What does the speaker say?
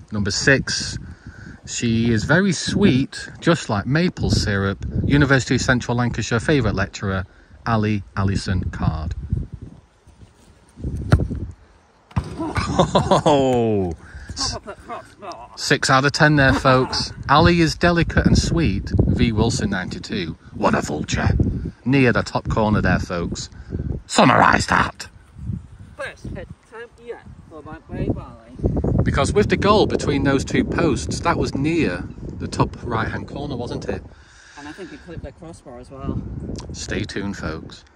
Number 6, she is very sweet, just like maple syrup. University of Central Lancashire favourite lecturer, Ali Alison Card. Oh, 6 out of 10 there, folks. Ali is delicate and sweet. V Wilson 92. What a vulture. Near the top corner there, folks. Summarise that. Best hit time yet for my brave Ali. Because with the goal between those 2 posts, that was near the top right-hand corner, wasn't it? And I think he clipped the crossbar as well. Stay tuned, folks.